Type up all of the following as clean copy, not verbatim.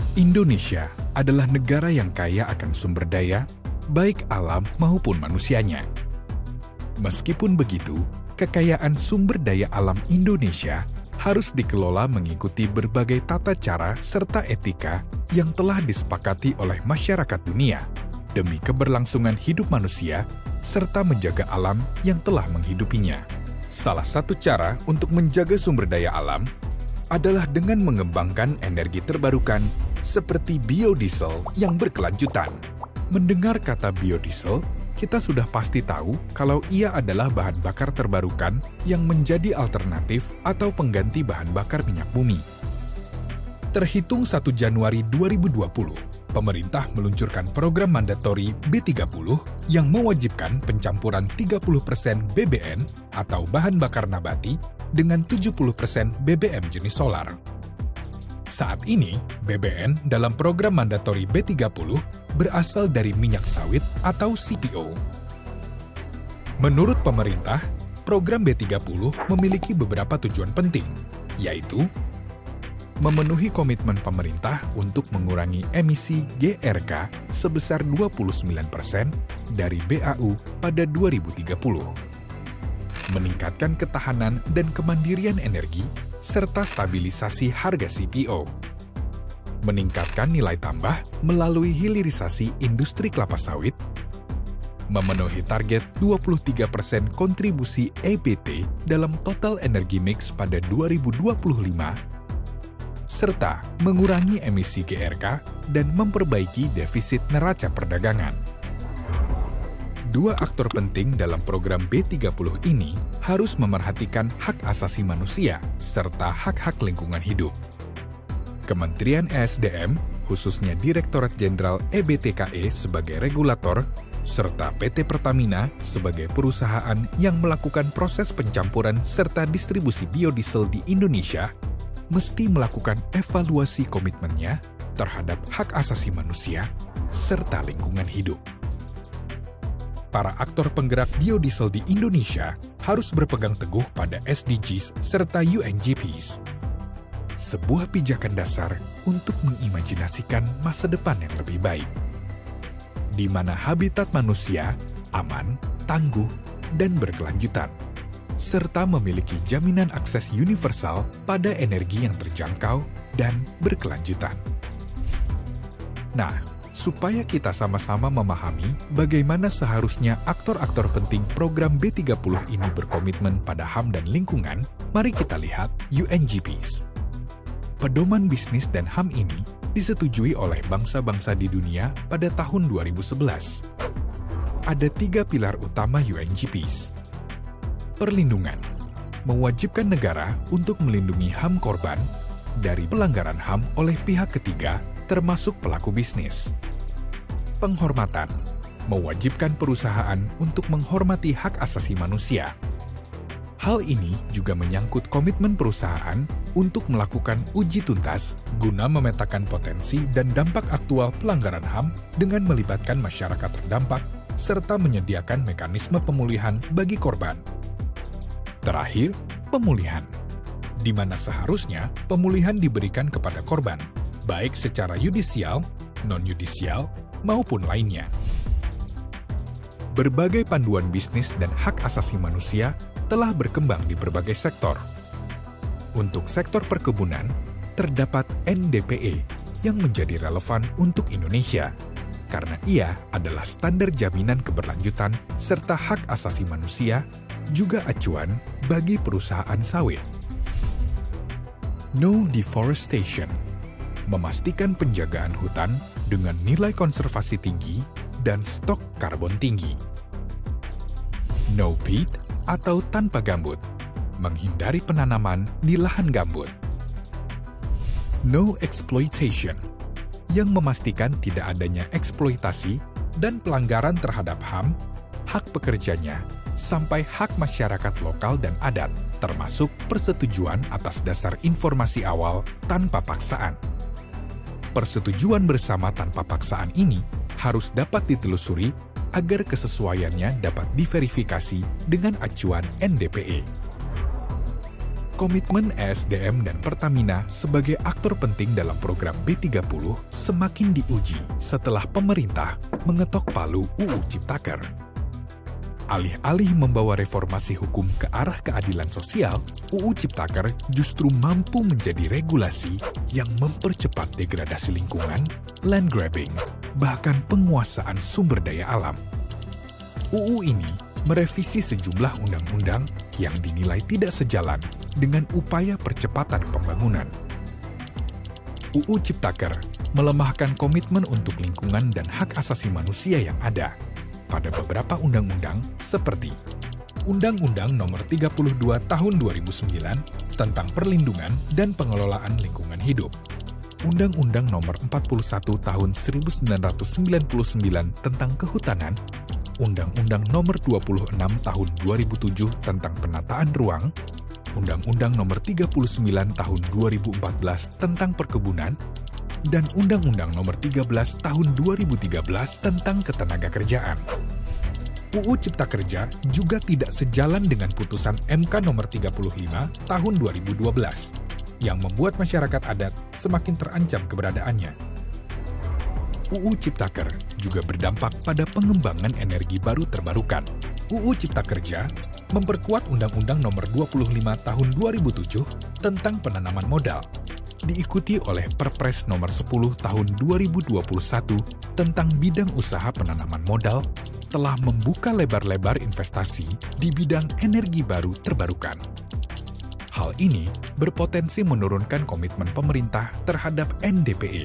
Indonesia adalah negara yang kaya akan sumber daya, baik alam maupun manusianya. Meskipun begitu, kekayaan sumber daya alam Indonesia harus dikelola mengikuti berbagai tata cara serta etika yang telah disepakati oleh masyarakat dunia demi keberlangsungan hidup manusia serta menjaga alam yang telah menghidupinya. Salah satu cara untuk menjaga sumber daya alam adalah dengan mengembangkan energi terbarukan seperti biodiesel yang berkelanjutan. Mendengar kata biodiesel, kita sudah pasti tahu kalau ia adalah bahan bakar terbarukan yang menjadi alternatif atau pengganti bahan bakar minyak bumi. Terhitung 1 Januari 2020, pemerintah meluncurkan program mandatori B30 yang mewajibkan pencampuran 30% BBM atau bahan bakar nabati dengan 70% BBM jenis solar. Saat ini, BBM dalam program mandatori B30 berasal dari minyak sawit atau CPO. Menurut pemerintah, program B30 memiliki beberapa tujuan penting, yaitu memenuhi komitmen pemerintah untuk mengurangi emisi GRK sebesar 29% dari BAU pada 2030, meningkatkan ketahanan dan kemandirian energi, serta stabilisasi harga CPO, meningkatkan nilai tambah melalui hilirisasi industri kelapa sawit, memenuhi target 23% kontribusi EBT dalam total energi mix pada 2025, serta mengurangi emisi GRK dan memperbaiki defisit neraca perdagangan. Dua aktor penting dalam program B30 ini harus memerhatikan hak asasi manusia serta hak-hak lingkungan hidup. Kementerian ESDM, khususnya Direktorat Jenderal EBTKE sebagai regulator, serta PT Pertamina sebagai perusahaan yang melakukan proses pencampuran serta distribusi biodiesel di Indonesia, mesti melakukan evaluasi komitmennya terhadap hak asasi manusia serta lingkungan hidup. Para aktor penggerak biodiesel di Indonesia harus berpegang teguh pada SDGs serta UNGPs. Sebuah pijakan dasar untuk mengimajinasikan masa depan yang lebih baik, di mana habitat manusia aman, tangguh, dan berkelanjutan, serta memiliki jaminan akses universal pada energi yang terjangkau dan berkelanjutan. Nah, supaya kita sama-sama memahami bagaimana seharusnya aktor-aktor penting program B30 ini berkomitmen pada HAM dan lingkungan, mari kita lihat UNGPs. Pedoman bisnis dan HAM ini disetujui oleh bangsa-bangsa di dunia pada tahun 2011. Ada 3 pilar utama UNGPs. Perlindungan, mewajibkan negara untuk melindungi HAM korban dari pelanggaran HAM oleh pihak ketiga, termasuk pelaku bisnis. Penghormatan, mewajibkan perusahaan untuk menghormati hak asasi manusia. Hal ini juga menyangkut komitmen perusahaan untuk melakukan uji tuntas guna memetakan potensi dan dampak aktual pelanggaran HAM dengan melibatkan masyarakat terdampak serta menyediakan mekanisme pemulihan bagi korban. Terakhir, pemulihan, di mana seharusnya pemulihan diberikan kepada korban, baik secara yudisial, non-yudisial, maupun lainnya. Berbagai panduan bisnis dan hak asasi manusia telah berkembang di berbagai sektor. Untuk sektor perkebunan, terdapat NDPE yang menjadi relevan untuk Indonesia, karena ia adalah standar jaminan keberlanjutan serta hak asasi manusia, juga acuan bagi perusahaan sawit. No deforestation, memastikan penjagaan hutan dengan nilai konservasi tinggi dan stok karbon tinggi. No peat atau tanpa gambut, menghindari penanaman di lahan gambut. No exploitation, yang memastikan tidak adanya eksploitasi dan pelanggaran terhadap HAM, hak pekerjanya, sampai hak masyarakat lokal dan adat, termasuk persetujuan atas dasar informasi awal tanpa paksaan. Persetujuan bersama tanpa paksaan ini harus dapat ditelusuri agar kesesuaiannya dapat diverifikasi dengan acuan NDPE. Komitmen ESDM dan Pertamina sebagai aktor penting dalam program B30 semakin diuji setelah pemerintah mengetok palu UU Ciptaker. Alih-alih membawa reformasi hukum ke arah keadilan sosial, UU Ciptaker justru mampu menjadi regulasi yang mempercepat degradasi lingkungan, land grabbing, bahkan penguasaan sumber daya alam. UU ini merevisi sejumlah undang-undang yang dinilai tidak sejalan dengan upaya percepatan pembangunan. UU Ciptaker melemahkan komitmen untuk lingkungan dan hak asasi manusia yang ada pada beberapa undang-undang seperti Undang-Undang Nomor 32 Tahun 2009 tentang Perlindungan dan Pengelolaan Lingkungan Hidup, Undang-Undang Nomor 41 Tahun 1999 tentang Kehutanan, Undang-Undang Nomor 26 Tahun 2007 tentang Penataan Ruang, Undang-Undang Nomor 39 Tahun 2014 tentang Perkebunan, dan Undang-Undang Nomor 13 Tahun 2013 tentang Ketenagakerjaan. UU Cipta Kerja juga tidak sejalan dengan putusan MK Nomor 35 Tahun 2012 yang membuat masyarakat adat semakin terancam keberadaannya. UU Ciptaker juga berdampak pada pengembangan energi baru terbarukan. UU Cipta Kerja memperkuat Undang-Undang Nomor 25 Tahun 2007 tentang penanaman modal, diikuti oleh Perpres Nomor 10 Tahun 2021 tentang bidang usaha penanaman modal, telah membuka lebar-lebar investasi di bidang energi baru terbarukan. Hal ini berpotensi menurunkan komitmen pemerintah terhadap NDPE.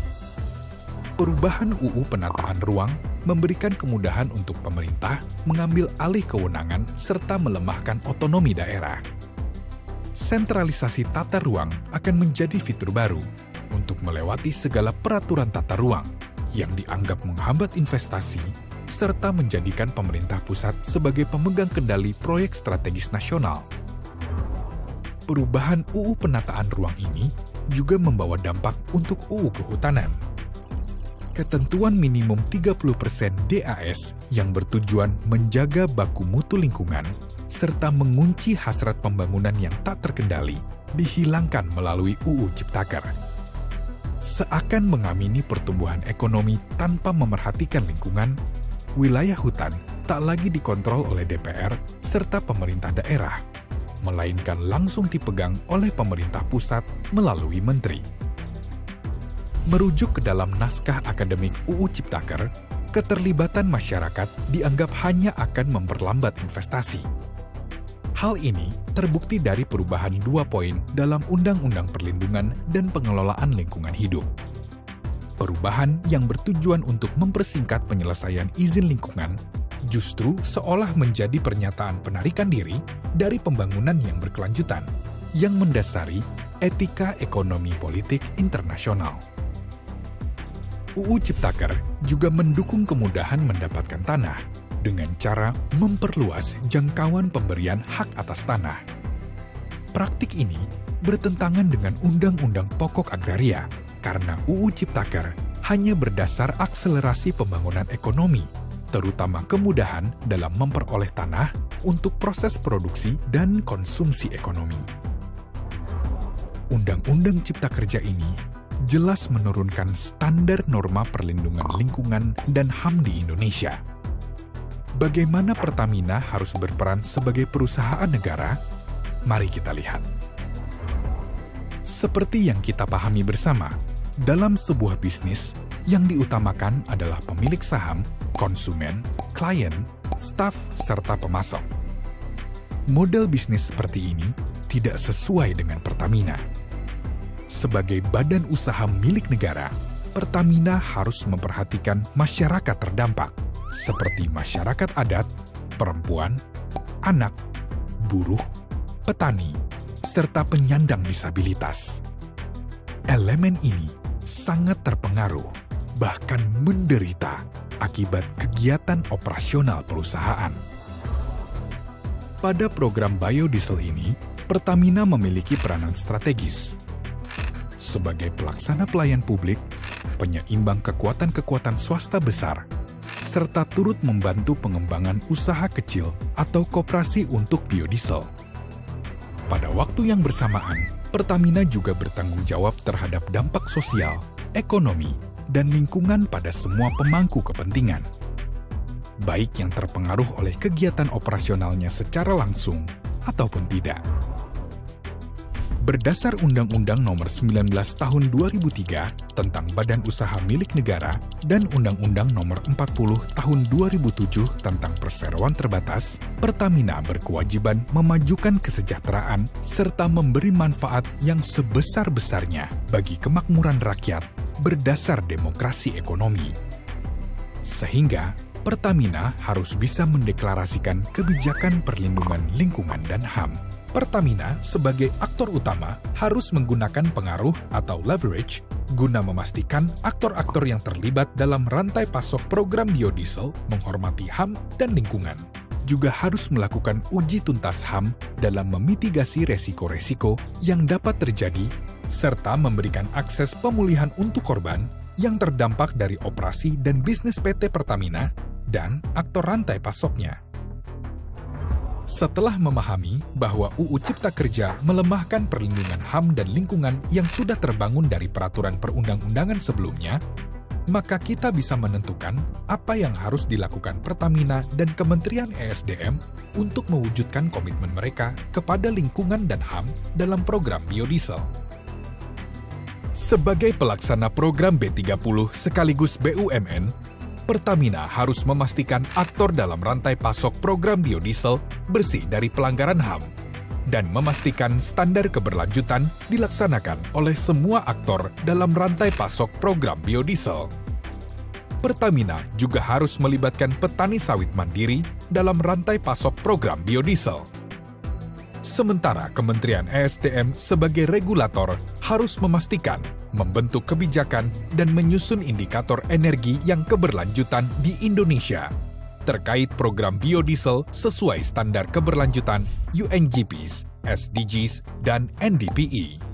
Perubahan UU Penataan Ruang memberikan kemudahan untuk pemerintah mengambil alih kewenangan serta melemahkan otonomi daerah. Sentralisasi tata ruang akan menjadi fitur baru untuk melewati segala peraturan tata ruang yang dianggap menghambat investasi serta menjadikan pemerintah pusat sebagai pemegang kendali proyek strategis nasional. Perubahan UU Penataan Ruang ini juga membawa dampak untuk UU Kehutanan. Ketentuan minimum 30% DAS yang bertujuan menjaga baku mutu lingkungan serta mengunci hasrat pembangunan yang tak terkendali dihilangkan melalui UU Ciptaker. Seakan mengamini pertumbuhan ekonomi tanpa memerhatikan lingkungan, wilayah hutan tak lagi dikontrol oleh DPR serta pemerintah daerah, melainkan langsung dipegang oleh pemerintah pusat melalui menteri. Merujuk ke dalam naskah akademik UU Ciptaker, keterlibatan masyarakat dianggap hanya akan memperlambat investasi. Hal ini terbukti dari perubahan 2 poin dalam Undang-Undang Perlindungan dan Pengelolaan Lingkungan Hidup. Perubahan yang bertujuan untuk mempersingkat penyelesaian izin lingkungan justru seolah menjadi pernyataan penarikan diri dari pembangunan yang berkelanjutan, yang mendasari etika ekonomi politik internasional. UU Ciptaker juga mendukung kemudahan mendapatkan tanah dengan cara memperluas jangkauan pemberian hak atas tanah. Praktik ini bertentangan dengan Undang-Undang Pokok Agraria karena UU Ciptaker hanya berdasar akselerasi pembangunan ekonomi, terutama kemudahan dalam memperoleh tanah untuk proses produksi dan konsumsi ekonomi. Undang-Undang Cipta Kerja ini jelas menurunkan standar norma perlindungan lingkungan dan HAM di Indonesia. Bagaimana Pertamina harus berperan sebagai perusahaan negara? Mari kita lihat. Seperti yang kita pahami bersama, dalam sebuah bisnis yang diutamakan adalah pemilik saham, konsumen, klien, staf, serta pemasok. Model bisnis seperti ini tidak sesuai dengan Pertamina. Sebagai badan usaha milik negara, Pertamina harus memperhatikan masyarakat terdampak, seperti masyarakat adat, perempuan, anak, buruh, petani, serta penyandang disabilitas. Elemen ini sangat terpengaruh, bahkan menderita akibat kegiatan operasional perusahaan. Pada program biodiesel ini, Pertamina memiliki peranan strategis sebagai pelaksana pelayan publik, penyeimbang kekuatan-kekuatan swasta besar, serta turut membantu pengembangan usaha kecil atau koperasi untuk biodiesel. Pada waktu yang bersamaan, Pertamina juga bertanggung jawab terhadap dampak sosial, ekonomi, dan lingkungan pada semua pemangku kepentingan, baik yang terpengaruh oleh kegiatan operasionalnya secara langsung ataupun tidak. Berdasar Undang-Undang Nomor 19 Tahun 2003 tentang Badan Usaha Milik Negara dan Undang-Undang Nomor 40 Tahun 2007 tentang Perseroan Terbatas, Pertamina berkewajiban memajukan kesejahteraan serta memberi manfaat yang sebesar-besarnya bagi kemakmuran rakyat berdasar demokrasi ekonomi. Sehingga Pertamina harus bisa mendeklarasikan kebijakan perlindungan lingkungan dan HAM. Pertamina sebagai aktor utama harus menggunakan pengaruh atau leverage guna memastikan aktor-aktor yang terlibat dalam rantai pasok program biodiesel menghormati HAM dan lingkungan. Juga harus melakukan uji tuntas HAM dalam memitigasi resiko-resiko yang dapat terjadi serta memberikan akses pemulihan untuk korban yang terdampak dari operasi dan bisnis PT Pertamina dan aktor rantai pasoknya. Setelah memahami bahwa UU Cipta Kerja melemahkan perlindungan HAM dan lingkungan yang sudah terbangun dari peraturan perundang-undangan sebelumnya, maka kita bisa menentukan apa yang harus dilakukan Pertamina dan Kementerian ESDM untuk mewujudkan komitmen mereka kepada lingkungan dan HAM dalam program biodiesel. Sebagai pelaksana program B30 sekaligus BUMN, Pertamina harus memastikan aktor dalam rantai pasok program biodiesel bersih dari pelanggaran HAM dan memastikan standar keberlanjutan dilaksanakan oleh semua aktor dalam rantai pasok program biodiesel. Pertamina juga harus melibatkan petani sawit mandiri dalam rantai pasok program biodiesel. Sementara Kementerian ESDM sebagai regulator harus memastikan membentuk kebijakan dan menyusun indikator energi yang keberlanjutan di Indonesia terkait program biodiesel sesuai standar keberlanjutan UNGPs, SDGs, dan NDPI.